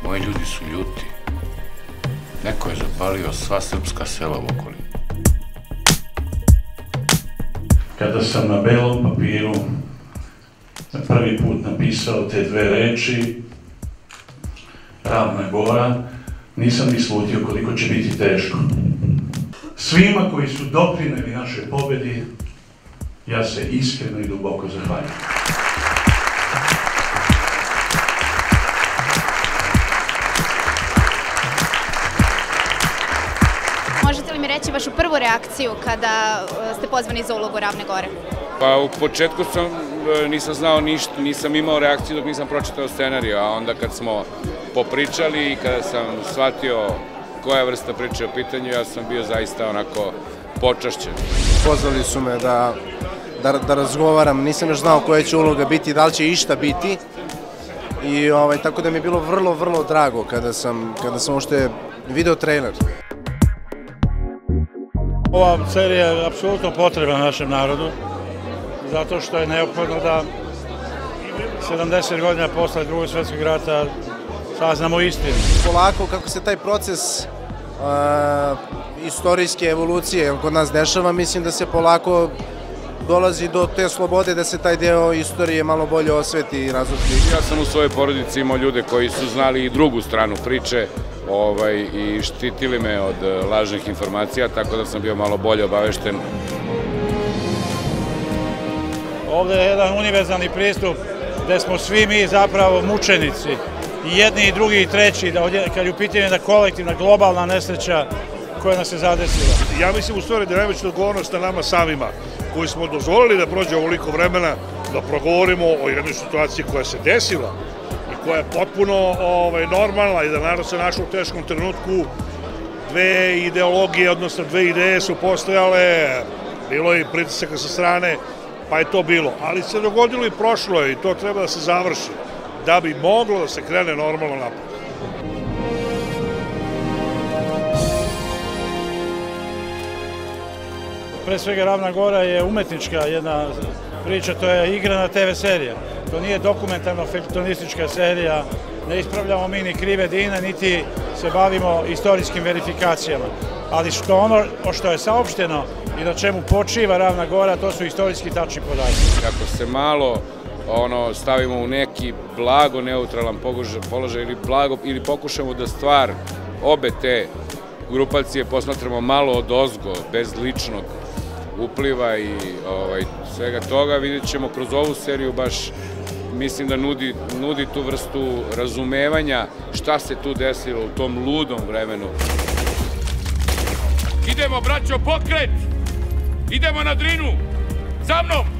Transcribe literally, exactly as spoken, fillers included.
Moji ljudi su ljuti. Neko je zapalio sva srpska sela u okolini. Kada sam na belom papiru prvi put napisao te dve reči, Ravna Gora, nisam ni slutio koliko će biti teško. Svima koji su doprineli našoj pobedi, ja se iskreno i duboko zahvaljujem. Možete li mi reći vašu prvu reakciju kada ste pozvani za ulogu Ravne Gore? Pa u početku sam, nisam znao ništa, nisam imao reakciju dok nisam pročitao scenariju, a onda kad smo popričali i kada sam shvatio koja vrsta priče u pitanju, ja sam bio zaista onako počašćen. Pozvali su me da, da, da razgovaram, nisam još znao koja će uloga biti, da li će išta biti. I ovaj, tako da mi je bilo vrlo, vrlo drago kada sam, kada sam uopšte video trailer. Ova serija je apsolutno potrebna našem narodu, zato što je neophodno da sedamdeset godina posle Drugog svjetskog rata saznamo istinu. Polako kako se taj proces uh, istorijske evolucije kod nas dešava, mislim da se polako dolazi do te slobode da se taj deo istorije malo bolje osveti i razotkrije. Ja sam u svojoj porodici imao ljude koji su znali i drugu stranu priče ovaj, i štitili me od lažnih informacija, tako da sam bio malo bolje obavešten. Ovde je jedan univerzalni pristup gde smo svi mi zapravo mučenici, i jedni i drugi i treći, da kad je u pitanju jedna kolektivna, globalna nesreća koja nas je zadesila. Ja mislim u stvari da je najveća odgovornost na nama samima, koji smo dozvolili da prođe ovoliko vremena, da progovorimo o jednoj situaciji koja se desila i koja je potpuno ovaj, normalna i da narod se našao u teškom trenutku. Dve ideologije, odnosno dve ideje su postojale, bilo je i pritisaka sa strane, pa je to bilo. Ali se dogodilo i prošlo je i to treba da se završi, da bi moglo da se krene normalno napad. Pre svega Ravna Gora je umetnička jedna priča, to je igrana te ve serija. To nije dokumentarno-fektonistička serija, ne ispravljamo mi ni krive Dine, niti se bavimo istorijskim verifikacijama. Ali što ono što je saopšteno i na čemu počiva Ravna Gora, to su istorijski tačni podaci. Ako se malo ono, stavimo u neki blago neutralan položaj ili, blago, ili pokušamo da stvar obe te grupacije posmatramo malo odozgo, bez ličnog upliva i ovaj, svega toga, vidjet ćemo kroz ovu seriju baš, mislim da nudi, nudi tu vrstu razumevanja šta se tu desilo u tom ludom vremenu. Idemo, braćo, pokret! Idemo na Drinu! Za mnom!